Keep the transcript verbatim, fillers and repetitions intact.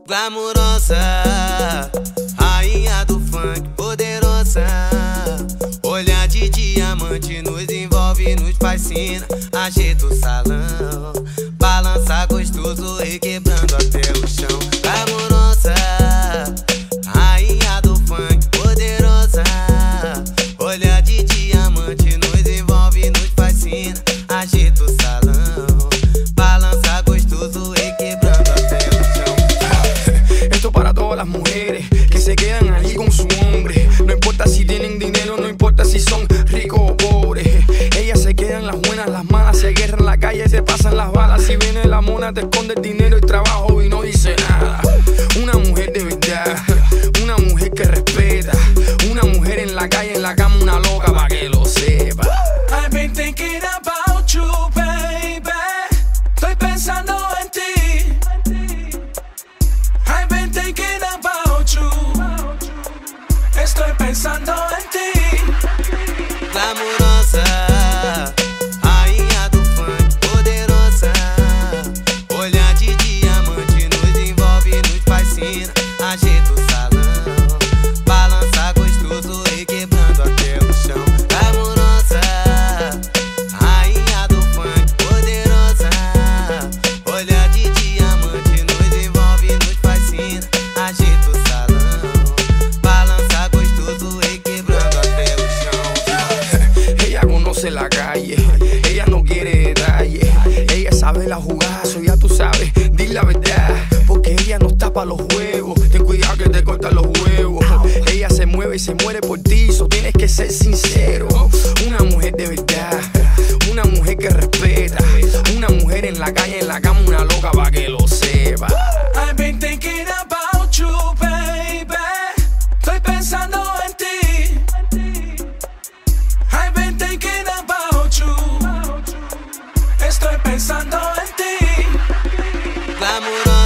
Glamurosa, rainha do funk, poderosa. Olhar de diamante nos envolve, nos fascina. Ajeita o salão, balança gostoso, requebrando até o chão. Glamurosa, rainha do funk, poderosa. Olhar de diamante nos envolve, nos fascina. Ajeita o salão, balança gostoso, requebrando até o chão. Esto para todas las mujeres que se quedan ahí con su hombre. No importa si tienen dinero, no importa si son ricos o pobres. Ellas se quedan las buenas, las malas, se guerran en la calle, se pasan las balas. Si viene la mona, te esconde el dinero y trabajo y no dice nada. Una mujer de verdad, una mujer que respeta. Una mujer en la calle, en la cama, una loca pa' que lo sepa. I've been thinking about you, baby. Estoy pensando en ti. I've been thinking about you. Estoy pensando en ti. Glamurosa, rainha do funk, poderosa. Olhar de diamante nos envolve, nos fascina. Ajeita o salão, balança gostoso, requebrando até o chão. Glamurosa, rainha do funk, poderosa. Olhar de diamante nos envolve, nos fascina. Ajeita o salão, balança gostoso, requebrando até o chão. Ella conoce la calle, ella no quiere detalles. Ella sabe la jugada, eso ya tú sabes, di la verdad. Porque ella no está pa' los juegos, ten cuidado que te cortan los huevos. Ella se mueve y se muere por ti, so tienes que ser sincero. Una mujer de verdad, una mujer que respeta. Una mujer en la calle, en la cama, una loca pa' que lo sepa. I've been thinking about you, baby. Estoy pensando en ti. I've been thinking about you. Estoy pensando en ti. Glamurosa.